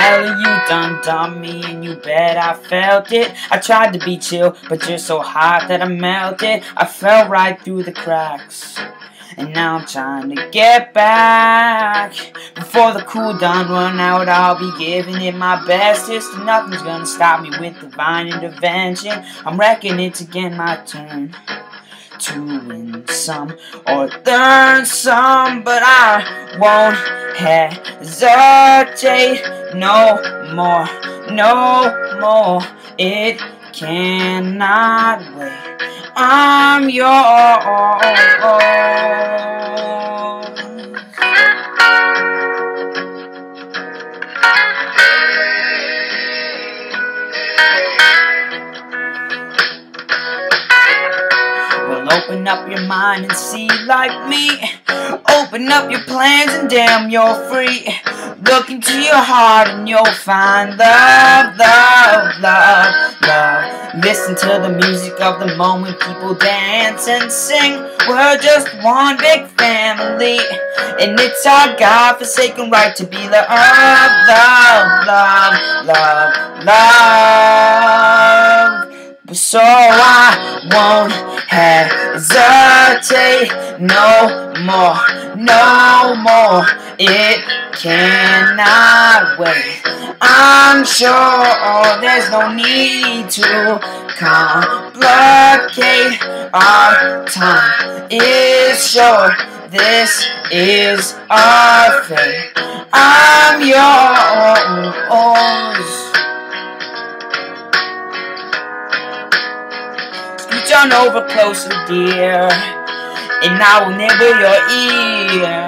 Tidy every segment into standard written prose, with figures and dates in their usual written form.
Hell, you done me, and you bet I felt it. I tried to be chill, but you're so hot that I melted. I fell right through the cracks, and now I'm trying to get back. Before the cooldown run out, I'll be giving it my bestest, and nothing's gonna stop me with divine intervention. I'm wrecking it to get my turn to win some or learn some, but I won't hesitate no more, no more. It cannot wait. I'm yours. Well, open up your mind and see like me. Open up your plans and damn, you're free. Look into your heart and you'll find love, love, love, love. Listen to the music of the moment, people dance and sing. We're just one big family, and it's our God-forsaken right to be loved, love, love, love, love. So I won't hesitate no more, no more. It cannot wait. I'm sure there's no need to complicate. Our time is short. This is our fate. I'm yours. Scooch on over closer, dear, and I will nibble your ear.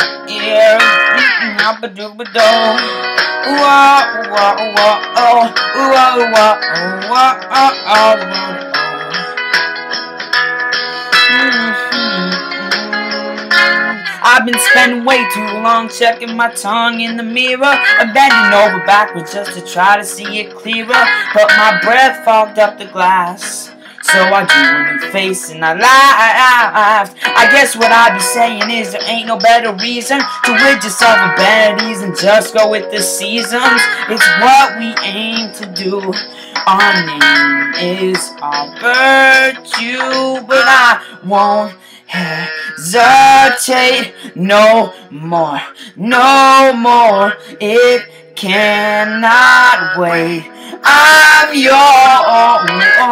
I've been spending way too long checking my tongue in the mirror, and bending over backwards just to try to see it clearer, but my breath fogged up the glass. So I drew a new face and I laughed. I guess what I'd be saying is there ain't no better reason to rid yourself of vanities and just go with the seasons. It's what we aim to do. Our name is our virtue, but I won't hesitate no more, no more. It cannot wait. I'm yours.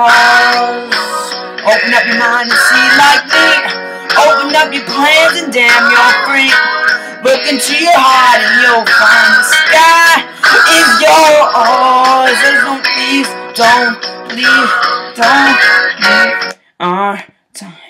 Open up your mind and see like me. Open up your plans and damn, you're free. Look into your heart and you'll find the sky is yours. There's no please, don't leave our time.